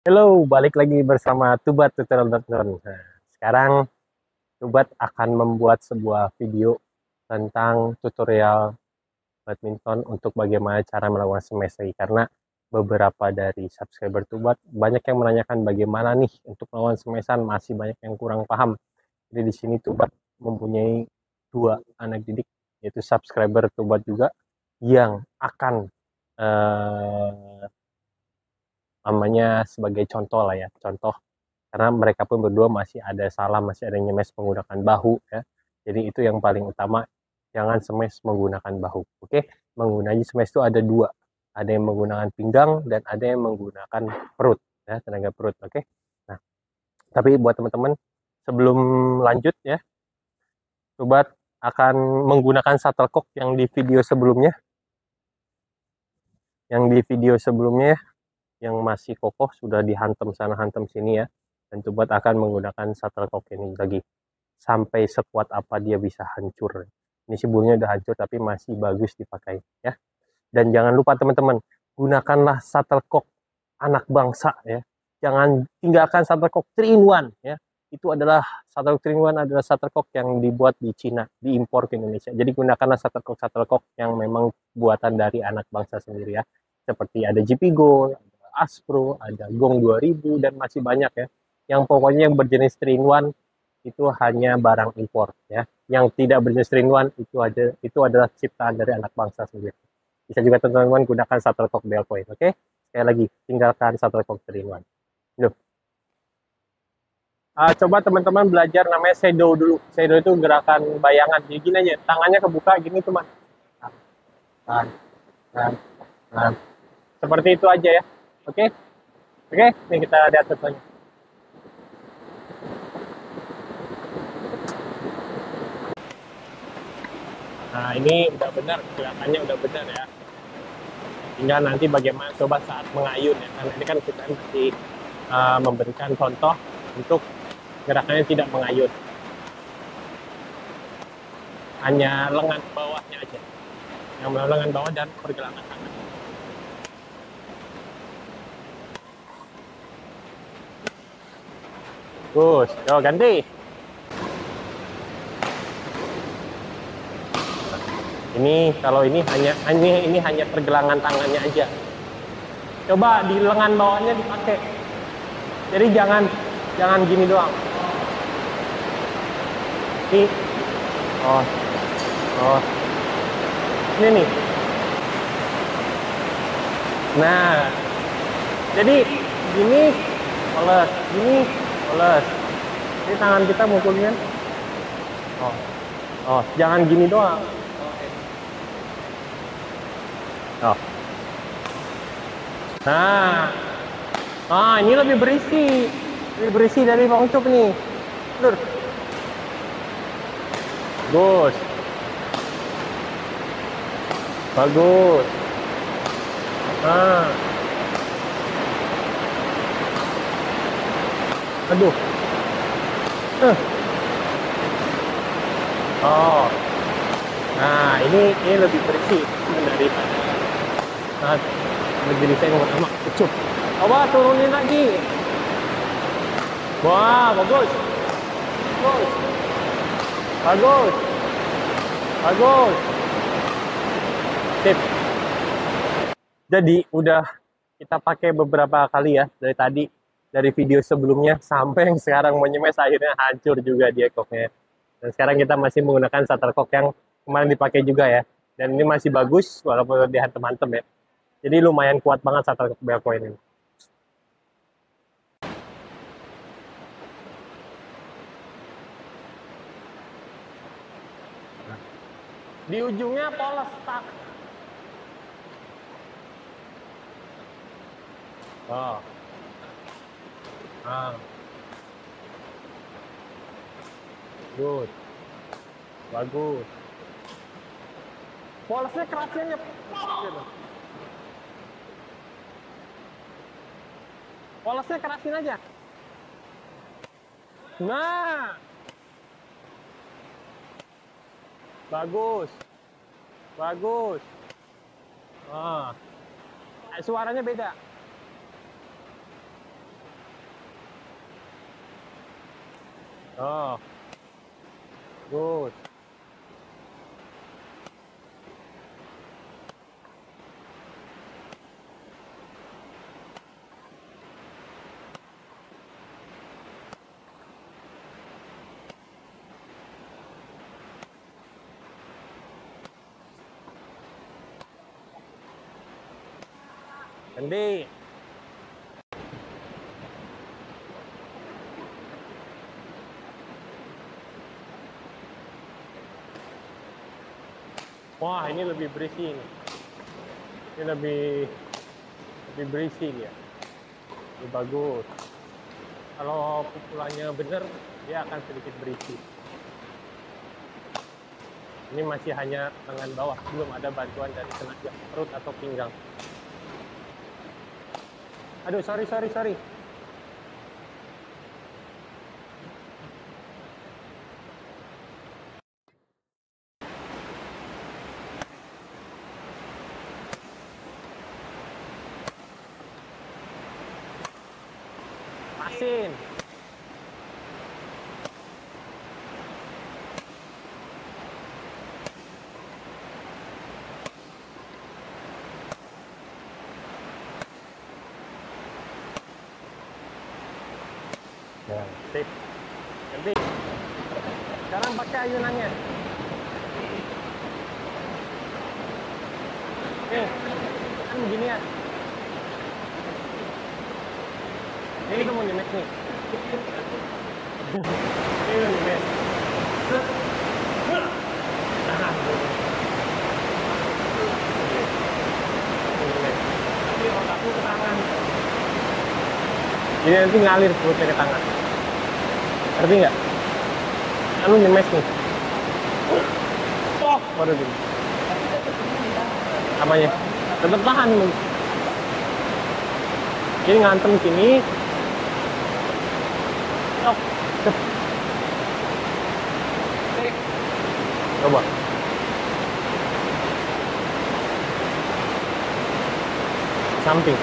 Halo, balik lagi bersama Tubat Tutorial.com. Nah, sekarang Tubat akan membuat sebuah video tentang tutorial badminton untuk bagaimana cara melakukan smash lagi. Karena beberapa dari subscriber Tubat banyak yang menanyakan bagaimana nih untuk melawan smashan, masih banyak yang kurang paham. Jadi di sini Tubat mempunyai dua anak didik, yaitu subscriber Tubat juga yang akan eh, namanya sebagai contoh lah ya, contoh karena mereka pun berdua masih ada salah, masih ada nyemes menggunakan bahu ya. Jadi itu yang paling utama, jangan smash menggunakan bahu. Oke, menggunakan smash itu ada dua, ada yang menggunakan pinggang dan ada yang menggunakan perut ya, tenaga perut. Oke, nah tapi buat teman-teman sebelum lanjut ya, coba akan menggunakan shuttlecock yang di video sebelumnya, ya, yang masih kokoh sudah dihantam sana hantam sini ya, dan coba akan menggunakan shuttlecock ini lagi sampai sekuat apa dia bisa hancur. Ini sebelumnya udah hancur tapi masih bagus dipakai ya. Dan jangan lupa teman-teman, gunakanlah shuttlecock anak bangsa ya. Jangan tinggalkan shuttlecock 3 in 1 ya. Itu adalah shuttlecock 3 in 1 adalah shuttlecock yang dibuat di Cina, diimpor ke Indonesia. Jadi gunakanlah shuttlecock yang memang buatan dari anak bangsa sendiri ya. Seperti ada GP Gold, ada Aspro, ada Gong 2000 dan masih banyak ya. Yang pokoknya yang berjenis 3 in 1 itu hanya barang impor ya. Yang tidak berjenis 3 in 1 itu adalah ciptaan dari anak bangsa sendiri. Bisa juga teman-teman gunakan shuttlecock Bellpoint. Oke, sekali lagi tinggalkan shuttlecock 3 in 1. Loh. Coba teman-teman belajar namanya shadow dulu. Shadow itu gerakan bayangan. Jadi gini aja, tangannya kebuka gini cuma. Nah, nah, nah. Seperti itu aja ya. Oke, oke. Ini kita lihat contohnya. Nah ini udah benar, gerakannya udah benar ya. Tinggal nanti bagaimana coba saat mengayun ya. Karena ini kan kita masih memberikan contoh untuk gerakannya tidak mengayun. Hanya lengan bawahnya aja. Yang lengan bawah dan pergelangan tangan. Gus, yo ganti. Ini kalau ini hanya pergelangan tangannya aja. Coba di lengan bawahnya dipakai. Jadi jangan gini doang. Ini, oh, oh, ini nih. Nah, jadi gini, oles, gini, oles. Ini tangan kita mukulnya. Oh, oh, jangan gini doang. Oh. Nah, ini lebih berisi dari Bang Ucup nih. Lur. Bagus. Bagus. Nah. Aduh. Oh. Nah, ini lebih bersih daripada jadi saya ngomong sama Ucup. Coba turunin lagi. Wah, bagus. Bagus. Bagus. Bagus. Sip. Jadi udah kita pakai beberapa kali ya dari tadi, dari video sebelumnya sampai yang sekarang menyemes akhirnya hancur juga dia koknya. Dan sekarang kita masih menggunakan shuttlecock yang kemarin dipakai juga ya. Dan ini masih bagus walaupun dihantem-hantem ya. Jadi lumayan kuat banget shuttlecock Bellpoint ini. Di ujungnya polos tak. Oh. Ah. Good. Bagus. Polosnya kerasnya nyepot gitu. Polosnya kerasin aja. Nah. Bagus. Bagus. Ah. Suaranya beda. Oh, good. Kendi. Wah, ini lebih berisi ini. Ini lebih berisi dia. Lebih bagus. Kalau pukulannya benar, dia akan sedikit berisi. Ini masih hanya tangan bawah, belum ada bantuan dari tenaga perut atau pinggang. Aduh, sorry. Asin. Ya, sip. Ganti. Sekarang pakai ayunannya. Nih, kan begini ya. Ini tuh mau di match nih. Ini mau di match. Tapi otakku ke tangan. Jadi nanti ngalir perutnya ke tangan. Ngerti nggak? Lalu nyemes nih. Oh, baru gini. Apanya? Tetap tahan lu. Jadi ngantem sini. Oh, cep. Coba. Samping.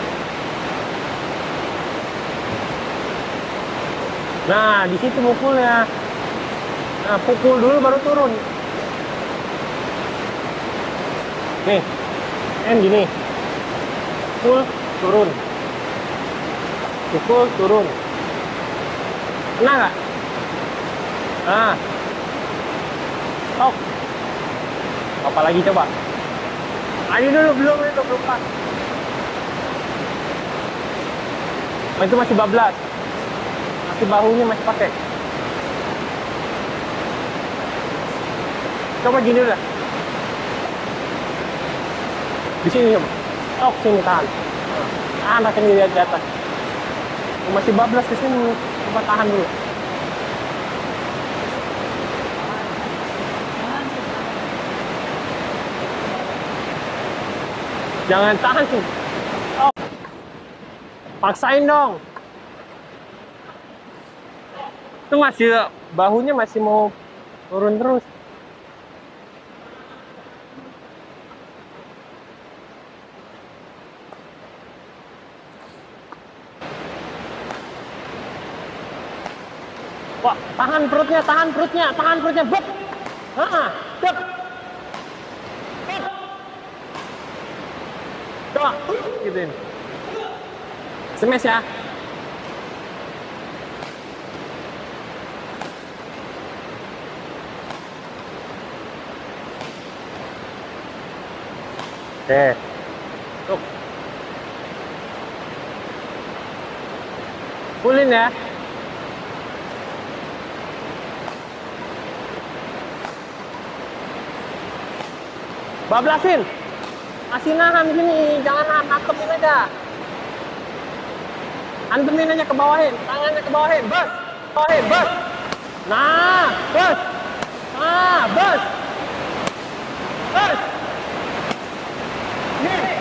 Nah, di situ mukulnya. Nah, pukul dulu baru turun. Nih, kan gini. Pukul, turun. Pukul, turun. Kena nggak? Nah. Tok. Apa lagi coba? Ayo dulu, belum pas. Oh, itu masih bablas. Masih bahunya masih pakai. Coba gini udah. Di sini coba. Tok, sini tahan. Tahan akan dilihat di atas. Masih bablas di sini. Coba tahan dulu. Jangan tahan sih. Oh. Paksain dong. Itu masih bahunya masih mau turun terus. Wah, tahan perutnya. Bek. Bek. Coba, gituin. Smash ya. Oke. Tuh. Pulin ya. Bablasin. Masih nahan sini, jangan hantemin aja. Hantemin aja ke bawahin, tangannya ke bawahin, bos. Bos. Nah, bos. Bos. Nih.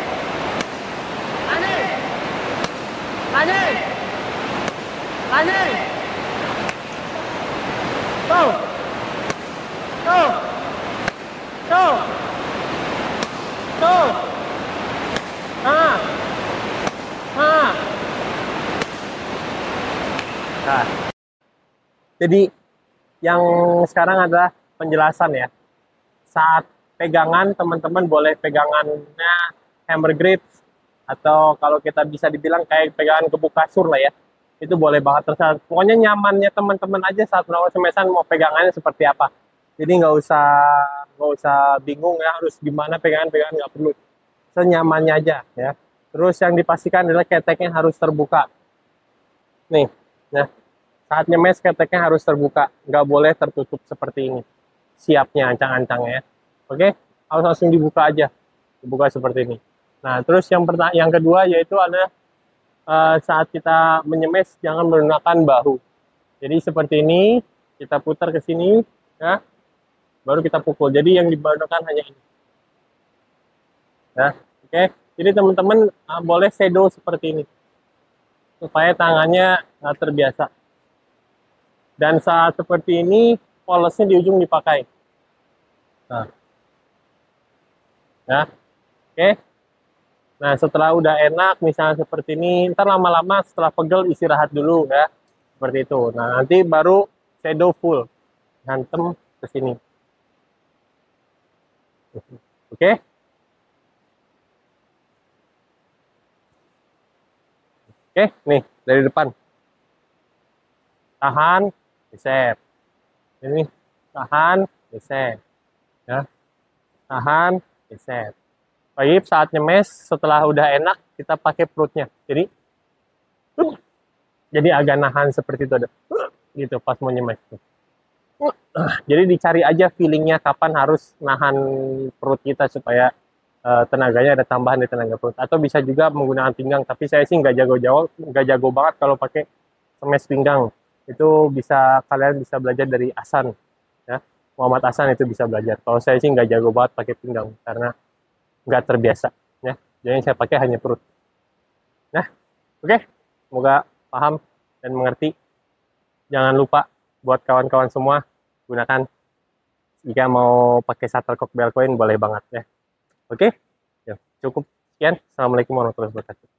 Aneh. Tuh. Nah. Jadi yang sekarang adalah penjelasan ya. Saat pegangan, teman-teman boleh pegangannya hammer grip, atau kalau kita bisa dibilang kayak pegangan gebuk kasur lah ya. Itu boleh banget, terserah. Pokoknya nyamannya teman-teman aja saat melakukan semesan mau pegangannya seperti apa. Jadi nggak usah bingung ya harus gimana pegangan-pegangan, nggak perlu. Senyamannya aja ya. Terus yang dipastikan adalah keteknya harus terbuka. Nih, nah saat nyemes keteknya harus terbuka, nggak boleh tertutup seperti ini. Siapnya ancang-ancangnya ya. Oke, harus langsung dibuka aja, dibuka seperti ini. Nah, terus yang kedua yaitu ada saat kita menyemes jangan menggunakan bahu. Jadi seperti ini, kita putar ke sini, ya, baru kita pukul. Jadi yang digunakan hanya ini. Nah, oke. Jadi teman-teman boleh shadow seperti ini, supaya tangannya terbiasa. Dan saat seperti ini, polosnya di ujung dipakai. Nah, ya, oke. Nah, setelah udah enak, misalnya seperti ini, ntar lama-lama setelah pegel istirahat dulu ya, seperti itu. Nah, nanti baru shadow full, hantem ke sini. Oke? Oke, nih dari depan. Tahan, geser. Ini tahan, geser. Ya, tahan, geser. Baik, saat nyemes, setelah udah enak, kita pakai perutnya. Jadi agak nahan seperti itu ada. Gitu pas mau nyemes. Jadi dicari aja feelingnya kapan harus nahan perut kita supaya tenaganya ada tambahan di tenaga perut. Atau bisa juga menggunakan pinggang. Tapi saya sih nggak jago banget kalau pakai semes pinggang. Itu kalian bisa belajar dari Hasan, ya. Muhammad Hasan itu bisa belajar. Kalau saya sih nggak jago banget pakai pinggang karena nggak terbiasa, ya. Jadi saya pakai hanya perut. Nah, oke. Semoga paham dan mengerti. Jangan lupa buat kawan-kawan semua gunakan, jika mau pakai shuttlecock Bellcoin boleh banget ya. Oke, ya, cukup sekian. Assalamualaikum warahmatullahi wabarakatuh.